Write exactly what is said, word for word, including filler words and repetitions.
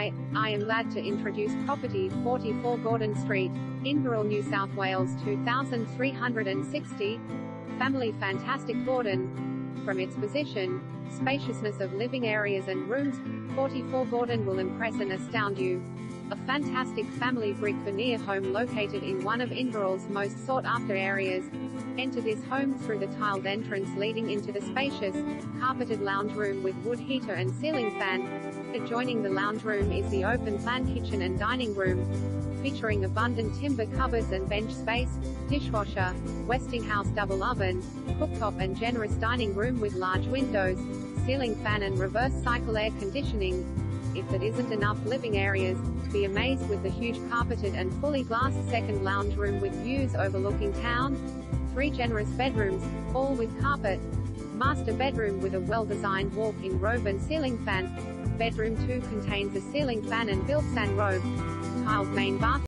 Hi, I am glad to introduce property forty-four Gordon Street, Inverell, New South Wales two thousand three hundred sixty. Family Fantastic Gordon. From its position, spaciousness of living areas and rooms, forty-four Gordon will impress and astound you. A fantastic family brick veneer home located in one of Inverell's most sought-after areas. Enter this home through the tiled entrance leading into the spacious, carpeted lounge room with wood heater and ceiling fan. Adjoining the lounge room is the open-plan kitchen and dining room, featuring abundant timber cupboards and bench space, dishwasher, Westinghouse double oven, cooktop and generous dining room with large windows, ceiling fan and reverse cycle air conditioning. If that isn't enough living areas, be amazed with the huge carpeted and fully glassed second lounge room with views overlooking town. Three generous bedrooms, all with carpet. Master bedroom with a well-designed walk-in robe and ceiling fan. Bedroom two contains a ceiling fan and built-in robe. Tiled main bathroom.